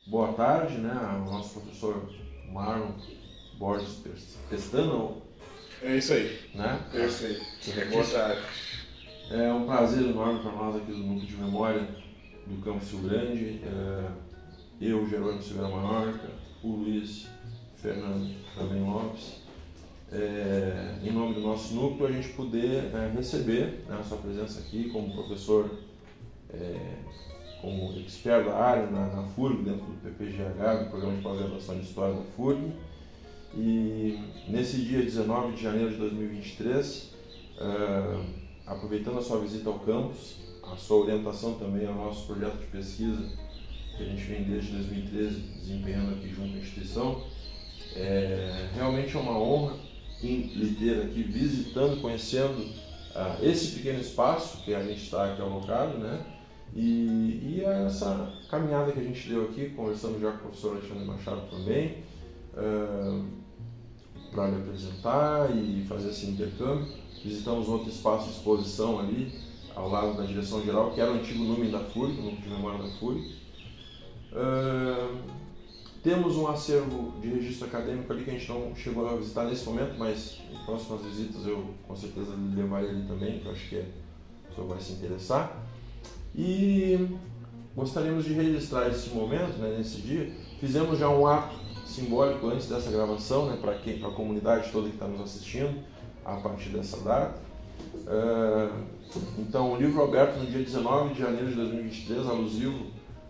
boa tarde, né, ao nosso professor Marlon Borges Pestana. É isso aí. Né? É isso aí. Boa tarde. É um prazer enorme para nós aqui do Núcleo de Memória do Campus Rio Grande. Eu, Jerônimo Silveira Maiorca, o Luiz Fernando também Lopes. Em nome do nosso núcleo, a gente poder receber, né, a sua presença aqui como professor, como expert da área na FURG, dentro do PPGH, do Programa de Pós-Graduação de História da FURG. E nesse dia 19 de janeiro de 2023, aproveitando a sua visita ao campus, a sua orientação também ao nosso projeto de pesquisa, que a gente vem desde 2013 desempenhando aqui junto à instituição, realmente é uma honra lhe ter aqui visitando, conhecendo esse pequeno espaço que a gente está aqui alocado, né? E essa caminhada que a gente deu aqui, conversando já com o professor Alexandre Machado também, para lhe apresentar e fazer esse intercâmbio. Visitamos outro espaço de exposição ali, ao lado da direção geral, que era o antigo NUME da FURG, o Núcleo de Memória da FURG. Temos um acervo de registro acadêmico ali que a gente não chegou a visitar nesse momento, mas em próximas visitas eu com certeza levarei ele também, que eu acho que o senhor vai se interessar. E gostaríamos de registrar esse momento, né, nesse dia. Fizemos já um ato simbólico antes dessa gravação, né, para a comunidade toda que está nos assistindo, a partir dessa data. Então, o livro aberto no dia 19 de janeiro de 2023, alusivo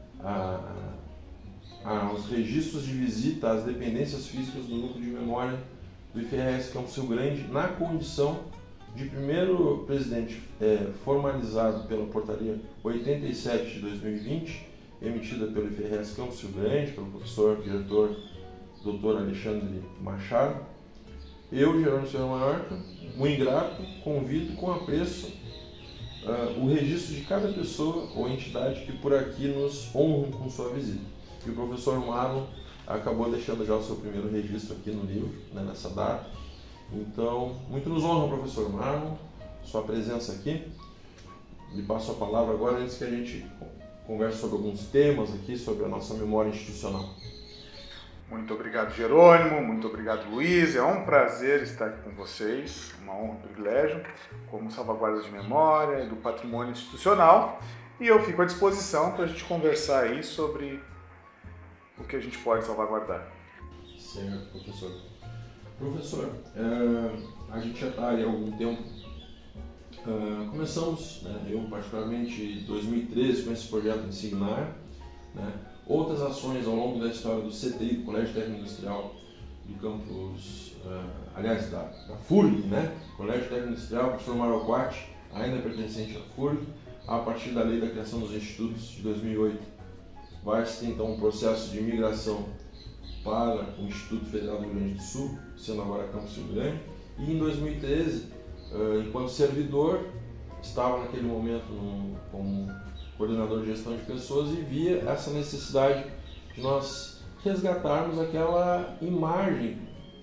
aos registros de visita às dependências físicas do Núcleo de Memória do IFRS Campus Rio Grande, na condição de primeiro presidente formalizado pela Portaria 87 de 2020, emitida pelo IFRS Campus Rio Grande, pelo professor diretor Dr. Alexandre Machado. Eu, Jerônimo Silveira Maiorca, um ingrato, convido com apreço o registro de cada pessoa ou entidade que por aqui nos honram com sua visita. E o professor Marlon acabou deixando já o seu primeiro registro aqui no livro, né, nessa data. Então, muito nos honra, professor Marlon, sua presença aqui. Lhe passo a palavra agora, antes que a gente converse sobre alguns temas aqui, sobre a nossa memória institucional. Muito obrigado, Jerônimo. Muito obrigado, Luiz. É um prazer estar aqui com vocês. Uma honra, um privilégio, como salvaguarda de memória e do patrimônio institucional. E eu fico à disposição para a gente conversar aí sobre o que a gente pode salvaguardar. Certo, professor. Professor, a gente já está aí há algum tempo. Começamos, né, eu particularmente, em 2013 com esse projeto Insignar, né, outras ações ao longo da história do CTI, do Colégio Técnico Industrial do campus, aliás, da FURG, né, Colégio Técnico Industrial, professor Maroquati, ainda pertencente à FURG, a partir da Lei da Criação dos Institutos de 2008. Vai-se ter então um processo de migração para o Instituto Federal do Rio Grande do Sul, sendo agora Campus Rio Grande, e em 2013, enquanto servidor, estava naquele momento como coordenador de gestão de pessoas e via essa necessidade de nós resgatarmos aquela imagem,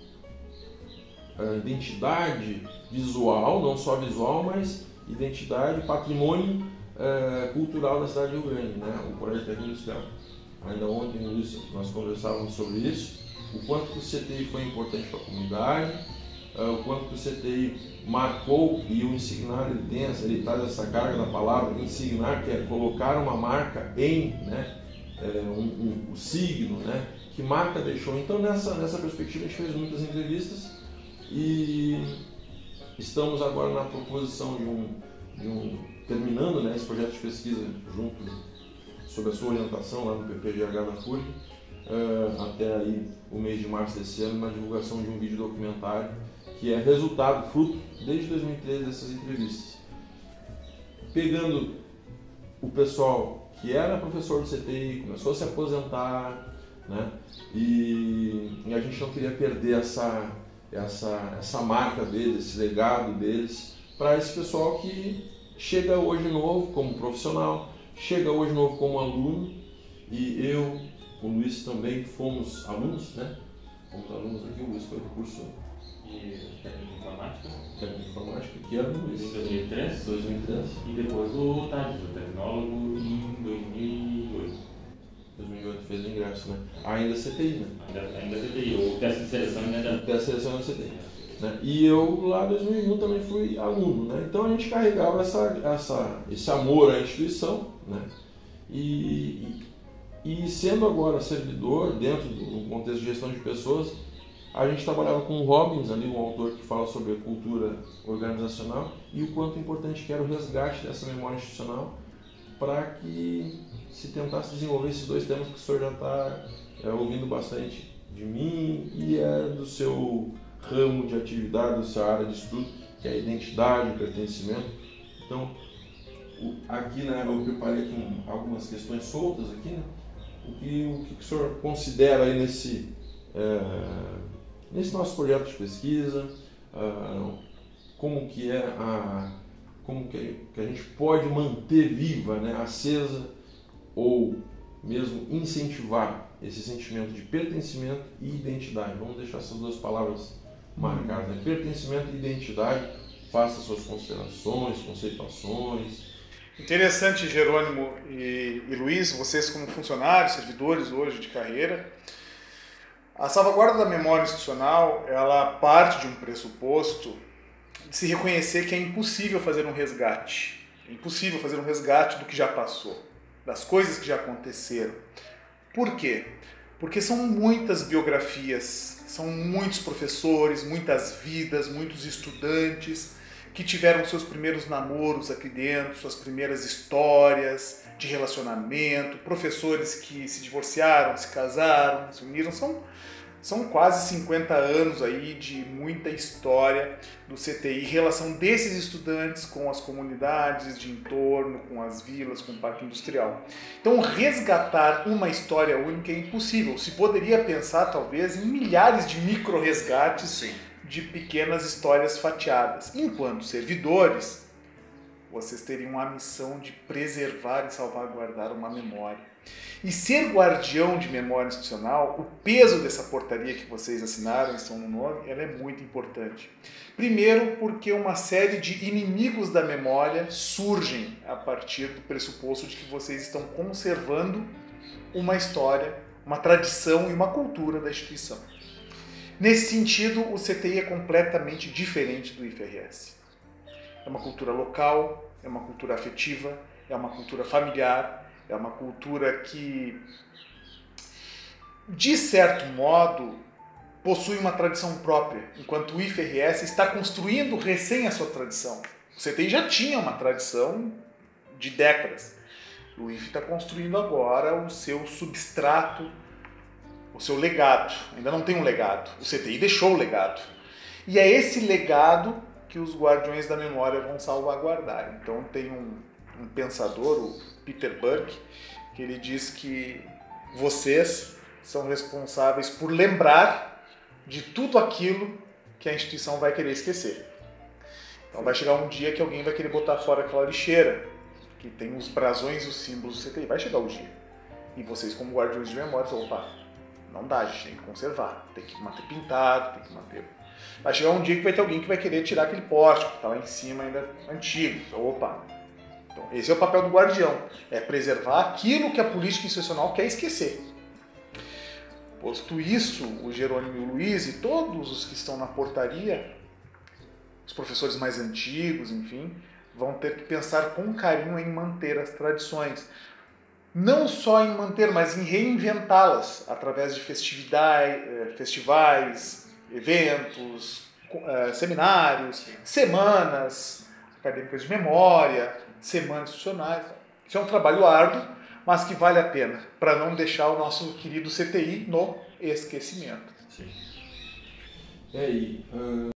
identidade visual, não só visual, mas identidade, patrimônio cultural da cidade de Rio Grande, né? O Colégio Técnico Industrial. Ainda ontem, Luiz, nós conversávamos sobre isso, o quanto que o CTI foi importante para a comunidade, o quanto que o CTI marcou, e o Insignar ele traz essa carga na palavra, Insignar, que é colocar uma marca em, né, o signo, né, que marca deixou. Então, nessa perspectiva, a gente fez muitas entrevistas e estamos agora na proposição terminando, né, esse projeto de pesquisa junto, sob a sua orientação lá no PPGH da FURG, até aí o mês de março desse ano, na divulgação de um vídeo documentário que é resultado, fruto, desde 2013, dessas entrevistas. Pegando o pessoal que era professor do CTI, começou a se aposentar, né, e a gente não queria perder essa marca deles, esse legado deles, para esse pessoal que chega hoje novo como profissional, chega hoje novo como aluno, e eu, o Luiz também fomos alunos, né? Fomos alunos aqui, o Luiz foi do curso de técnica informática. Técnica informática, que era no Luiz. Em 2003. E depois o TADES, o tecnólogo, em 2008. 2008 fez o ingresso, né? Ainda CTI, né? Ainda CTI, o teste de seleção ainda... O teste de seleção ainda CTI. Né? E eu lá em 2001 também fui aluno, né? Então a gente carregava esse amor à instituição, né? E sendo agora servidor dentro do contexto de gestão de pessoas, a gente trabalhava com o Robbins, ali, um autor que fala sobre a cultura organizacional e o quanto importante que era o resgate dessa memória institucional para que se tentasse desenvolver esses dois temas que o senhor já está ouvindo bastante de mim e do seu ramo de atividade, da sua área de estudo, que é a identidade, o pertencimento. Então, aqui, né, eu preparei aqui algumas questões soltas aqui, né? O que o senhor considera aí nesse nosso projeto de pesquisa, como que a gente pode manter viva, né, acesa ou mesmo incentivar esse sentimento de pertencimento e identidade. Vamos deixar essas duas palavras marcadas, né? Pertencimento e identidade. Faça suas considerações, conceituações. Interessante, Jerônimo e Luiz, vocês como funcionários, servidores hoje de carreira, a salvaguarda da memória institucional, ela parte de um pressuposto de se reconhecer que é impossível fazer um resgate. É impossível fazer um resgate do que já passou, das coisas que já aconteceram. Por quê? Porque são muitas biografias, são muitos professores, muitas vidas, muitos estudantes que tiveram seus primeiros namoros aqui dentro, suas primeiras histórias de relacionamento, professores que se divorciaram, se casaram, se uniram. São quase 50 anos aí de muita história do CTI, relação desses estudantes com as comunidades de entorno, com as vilas, com o parque industrial. Então, resgatar uma história única é impossível. Se poderia pensar, talvez, em milhares de micro-resgates de pequenas histórias fatiadas. Enquanto servidores, vocês teriam a missão de preservar e salvaguardar uma memória. E ser guardião de memória institucional, o peso dessa portaria que vocês assinaram, estão no nome, ela é muito importante. Primeiro, porque uma série de inimigos da memória surgem a partir do pressuposto de que vocês estão conservando uma história, uma tradição e uma cultura da instituição. Nesse sentido, o CTI é completamente diferente do IFRS. É uma cultura local, é uma cultura afetiva, é uma cultura familiar, é uma cultura que, de certo modo, possui uma tradição própria, enquanto o IFRS está construindo recém a sua tradição. O CTI já tinha uma tradição de décadas. O IF está construindo agora o seu substrato, o seu legado. Ainda não tem um legado. O CTI deixou o legado. E é esse legado que os guardiões da memória vão salvaguardar. Então tem um pensador, o Peter Burke, que ele diz que vocês são responsáveis por lembrar de tudo aquilo que a instituição vai querer esquecer. Então vai chegar um dia que alguém vai querer botar fora aquela lixeira, que tem os brasões e os símbolos do CTI. Vai chegar o dia. E vocês, como guardiões de memória, vão, opa, não dá, a gente tem que conservar, tem que manter pintado, tem que manter... Vai chegar um dia que vai ter alguém que vai querer tirar aquele pórtico, que está lá em cima ainda antigo. Então, opa. Então, esse é o papel do guardião, é preservar aquilo que a política institucional quer esquecer. Posto isso, o Jerônimo e o Luiz e todos os que estão na portaria, os professores mais antigos, enfim, vão ter que pensar com carinho em manter as tradições. Não só em manter, mas em reinventá-las através de festivais, eventos, seminários, semanas acadêmicas de memória, semanas institucionais. Isso é um trabalho árduo, mas que vale a pena, para não deixar o nosso querido CTI no esquecimento. Sim. E aí,